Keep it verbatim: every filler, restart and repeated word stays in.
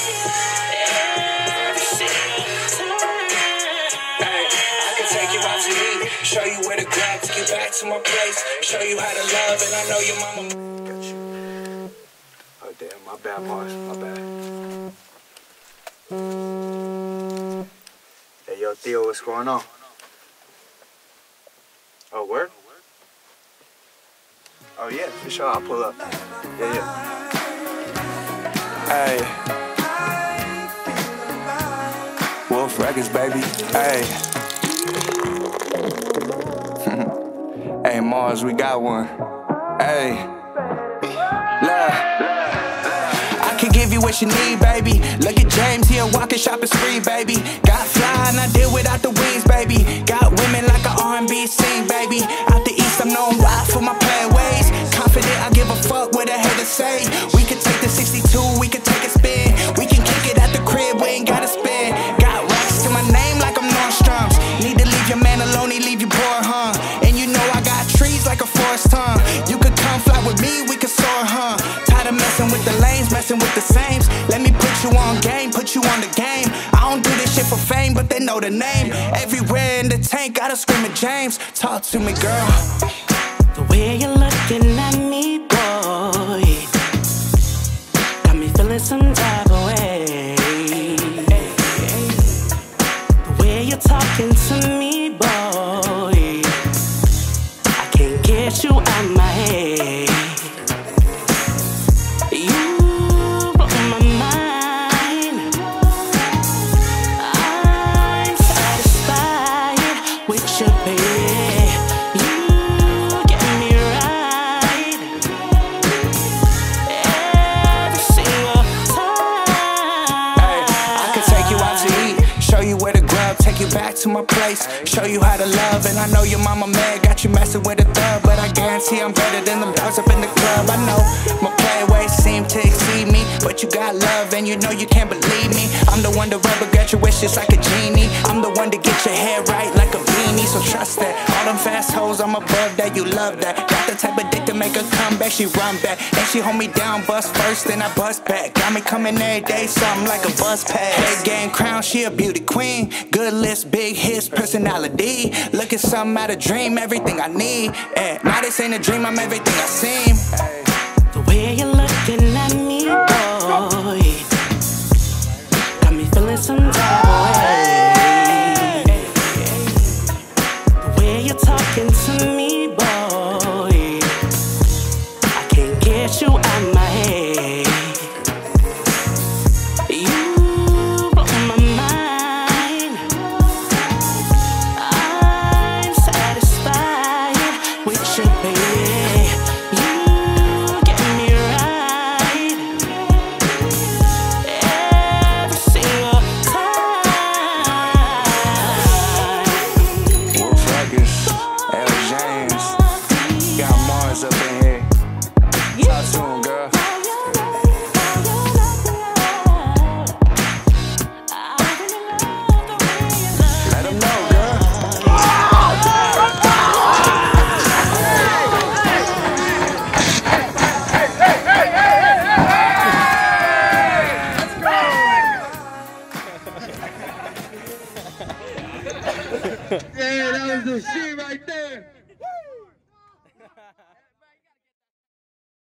Show you where to grab to get back to my place. Show you how to love, and I know your mama. Got you. Oh damn, my bad, Mars, my bad. Hey, yo, Theo, what's going on? Oh, where? Oh yeah, for sure, I'll pull up. Yeah, yeah. Hey. Wolf Records, baby. Hey. Hey, Mars, we got one. Hey, love. I can give you what you need, baby. Look at James here, walking shopping spree, baby. Got fly and I deal without the wings, baby. Got women like an R and B scene, baby. Out the east, I'm known wide for my play ways. Confident, I give a fuck what a hater say. We can take the sixty-two, we can take a spin. We can kick it at the crib, we ain't gotta spin. Got racks to my name like I'm Nordstrom's. Need to leave your man alone, he leave you bored, huh? Like a forest, huh? You could come fly with me, we could soar, huh? Tired of messing with the lanes, messing with the sames. Let me put you on game, put you on the game. I don't do this shit for fame, but they know the name. Everywhere in the tank, gotta scream at James. Talk to me, girl. The way you're looking at me, boy, got me feeling some type of way. The way you're talking to me, boy, get you out my head. You blow my mind. I'm satisfied with you, baby. You get me right every single time. Hey, I could take you out to eat, show you where to grub, take you back to my place, show you how to love, and I know your mama mad, got you messing with a thug, but I guarantee I'm better than them dogs up in the club. I know my playways seem to exceed me, but you got love and you know you can't believe me. I'm the one to rubber get your wishes like a genie. I'm the one to get your hair right like a beanie, so trust that. All them fast hoes, I'm above that, you love that. Got the type of dick to make her come back, she run back, and she hold me down, bust first, then I bust back. Got me coming every day, something like a bus pass. Head game crown, she a beauty queen. Good list, big hits, personality. Look at something out of dream, everything I need. And now this ain't a dream, I'm everything I seem.